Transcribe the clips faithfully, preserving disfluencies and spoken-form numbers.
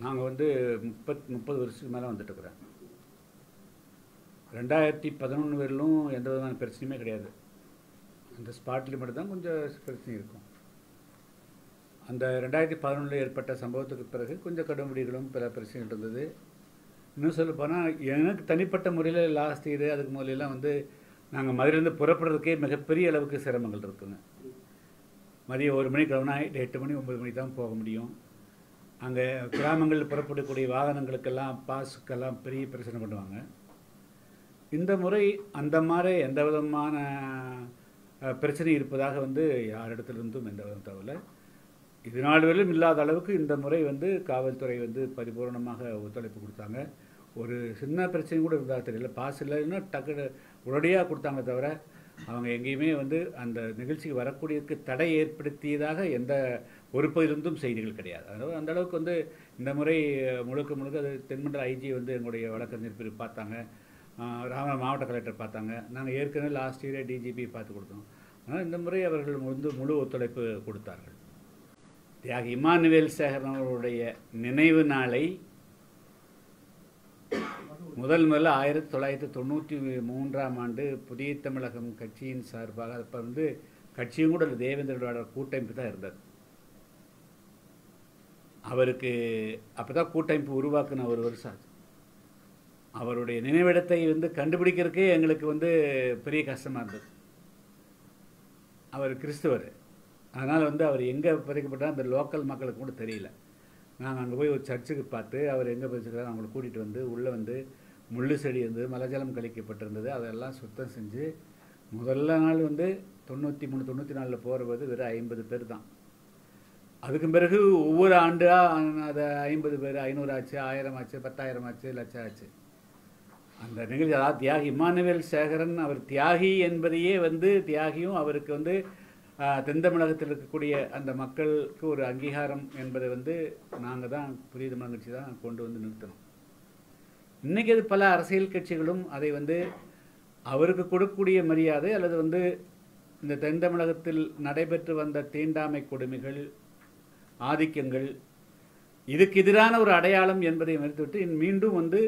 நாங்கள் வந்து முப்பத் முப்பது வருஷத்துக்கு மேலே வந்துட்டுருக்குறேன். ரெண்டாயிரத்தி பதினொன்று வரையிலும் எந்த விதமான பிரச்சனையுமே கிடையாது. அந்த ஸ்பாட்லேயும் மட்டும்தான் கொஞ்சம் பிரச்சனை இருக்கும். அந்த ரெண்டாயிரத்தி பதினொன்றில் ஏற்பட்ட சம்பவத்துக்கு பிறகு கொஞ்சம் கடுமுடிகளும் பல பிரச்சனைகள் இருந்தது. இன்னும் சொல்ல போனால் எனக்கு தனிப்பட்ட முறையில் லாஸ்ட் இயர் அதுக்கு முதலெல்லாம் வந்து நாங்கள் மதுரையிலேருந்து புறப்படுறதுக்கே மிகப்பெரிய அளவுக்கு சிரமங்கள் இருக்குங்க. மதியம் ஒரு மணி கிளம்புனா எட்டு மணி ஒம்பது மணி தான் போக முடியும். அங்கே கிராமங்களில் புறப்படக்கூடிய வாகனங்களுக்கெல்லாம் பாஸுக்கெல்லாம் பெரிய பிரச்சனை பண்ணுவாங்க. இந்த முறை அந்த மாதிரி எந்த விதமான பிரச்சனை இருப்பதாக வந்து யாரிடத்திலிருந்தும் எந்த விதம் தகவலை இது நாள் வரையிலும் இல்லாத அளவுக்கு இந்த முறை வந்து காவல்துறை வந்து பரிபூர்ணமாக ஒத்துழைப்பு கொடுத்தாங்க. ஒரு சின்ன பிரச்சனை கூட இருந்தால் தெரியல, பாஸ் இல்லைன்னா டக்கு உடனடியாக கொடுத்தாங்க. தவிர அவங்க எங்கேயுமே வந்து அந்த நிகழ்ச்சிக்கு வரக்கூடியதுக்கு தடை ஏற்படுத்தியதாக எந்த பொறுப்பிலிருந்தும் செய்திகள் கிடையாது. அதாவது அந்த அளவுக்கு வந்து இந்த முறை முழுக்க முழுக்க அது தென்மண்டல ஐஜி வந்து எங்களுடைய வழக்கறிஞர் பிரிவு பார்த்தாங்க, ராமநாதபுரம் மாவட்ட கலெக்டர் பார்த்தாங்க. நாங்கள் ஏற்கனவே லாஸ்ட் இயரே டிஜிபி பார்த்து கொடுத்தோம். ஆனால் இந்த முறை அவர்கள் வந்து முழு ஒத்துழைப்பு கொடுத்தார்கள். தியாகி இமானுவேல் சேகரன் அவர்களுடைய நினைவு நாளை முதல் முதல்ல ஆயிரத்தி தொள்ளாயிரத்தி தொண்ணூற்றி மூன்றாம் ஆண்டு புதிய தமிழகம் கட்சியின் சார்பாக அப்போ வந்து கட்சியும் கூட தேவேந்திரோட கூட்டமைப்பு தான் இருந்தது. அவருக்கு அப்போ தான் கூட்டமைப்பு உருவாக்குன ஒரு வருஷம் ஆச்சு. அவருடைய நினைவிடத்தை வந்து கண்டுபிடிக்கிறதுக்கே எங்களுக்கு வந்து பெரிய கஷ்டமாக இருந்தது. அவர் கிறிஸ்துவர், அதனால் வந்து அவர் எங்கே பதிக்கப்பட்டால் அந்த லோக்கல் மக்களுக்கு கூட தெரியல. நாங்கள் அங்கே போய் ஒரு சர்ச்சுக்கு பார்த்து அவர் எங்கே பதிச்சுக்கிறாரு அவங்களை கூட்டிகிட்டு வந்து உள்ளே வந்து முள்ளு செடி இருந்தது, மலஜலம் கழிக்கப்பட்டிருந்தது, அதெல்லாம் சுத்தம் செஞ்சு முதல்ல நாள் வந்து தொண்ணூற்றி மூணு தொண்ணூற்றி நாலில் போகிறது வெறும் ஐம்பது பேர் தான். அதுக்கு பிறகு ஒவ்வொரு ஆண்டாக அதை ஐம்பது பேர் ஐநூறு ஆச்சு, ஆயிரம் ஆச்சு, பத்தாயிரம் ஆச்சு, லட்சம் ஆச்சு. அந்த நிகழ்ச்சி அதாவது தியாகி இமானுவேல் சேகரன் அவர் தியாகி என்பதையே வந்து தியாகியும் அவருக்கு வந்து தென் தமிழகத்தில் இருக்கக்கூடிய அந்த மக்களுக்கு ஒரு அங்கீகாரம் என்பதை வந்து நாங்கள் தான் புதிய தமிழக கட்சி தான் கொண்டு வந்து நிறுத்தணும். இன்றைக்கி அது பல அரசியல் கட்சிகளும் அதை வந்து அவருக்கு கொடுக்கக்கூடிய மரியாதை அல்லது வந்து இந்த தென் தமிழகத்தில் நடைபெற்று வந்த தீண்டாமை கொடுமைகள், ஆதிக்கங்கள், இதுக்கு எதிரான ஒரு அடையாளம் என்பதை மறுத்துவிட்டு மீண்டும் வந்து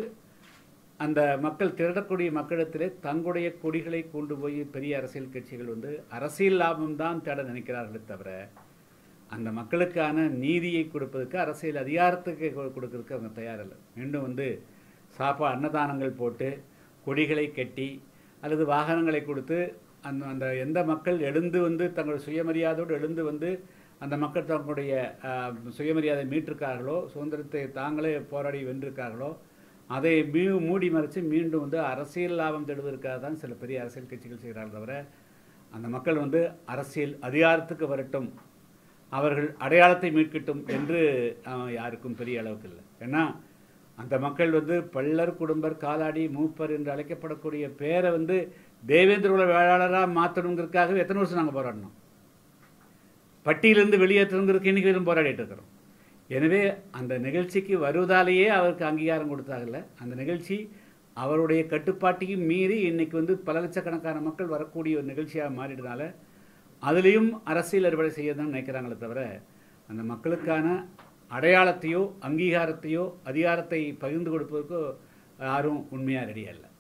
அந்த மக்கள் திரட்டக்கூடிய மக்களிடத்திலே தங்களுடைய கொடிகளை கொண்டு போய் பெரிய அரசியல் கட்சிகள் வந்து அரசியல் லாபம்தான் தேட நினைக்கிறார்களே தவிர அந்த மக்களுக்கான நீதியை கொடுப்பதற்கு அரசியல் அதிகாரத்துக்கு கொடுக்கறதுக்கு அவங்க தயாரில்லை. மீண்டும் வந்து சாப்பா அன்னதானங்கள் போட்டு கொடிகளை கட்டி அல்லது வாகனங்களை கொடுத்து அந்த அந்த எந்த மக்கள் எழுந்து வந்து தங்கள் சுயமரியாதையோடு எழுந்து வந்து அந்த மக்கள் தங்களுடைய சுயமரியாதை மீட்டிருக்கார்களோ, சுதந்திரத்தை தாங்களே போராடி வென்றிருக்கார்களோ, அதை மீ மூடி மறைச்சு மீண்டும் வந்து அரசியல் லாபம் தேடுவதற்காக தான் சில பெரிய அரசியல் கட்சிகள் செய்கிறார்கள். தவிர அந்த மக்கள் வந்து அரசியல் அதிகாரத்துக்கு வரட்டும், அவர்கள் அடையாளத்தை மீட்கட்டும் என்று யாருக்கும் பெரிய அளவுக்கு இல்லை. ஏன்னா அந்த மக்கள் வந்து பள்ளர், குடும்பர், காலாடி, மூப்பர் என்று அழைக்கப்படக்கூடிய பேரை வந்து தேவேந்திர வேளாளராக மாற்றணுங்கிறதுக்காகவே எத்தனை வருஷம் நாங்கள் போராடணும். பட்டியலிருந்து வெளியேற்றணுங்கிறதுக்கு இன்றைக்கி வரையும் போராடிட்டு இருக்கிறோம். எனவே அந்த நிகழ்ச்சிக்கு வருவதாலேயே அவருக்கு அங்கீகாரம் கொடுத்தாங்கல்ல, அந்த நிகழ்ச்சி அவருடைய கட்டுப்பாட்டையும் மீறி இன்றைக்கி வந்து பல லட்சக்கணக்கான மக்கள் வரக்கூடிய ஒரு நிகழ்ச்சியாக மாறிடுறதுனால அதுலேயும் அரசியல் அறுவடை செய்ய தான் நினைக்கிறாங்களே தவிர அந்த மக்களுக்கான அடையாளத்தையோ அங்கீகாரத்தையோ அதிகாரத்தை பகிர்ந்து கொடுப்பதற்கோ யாரும் உண்மையாக ரெடியாக இல்லை.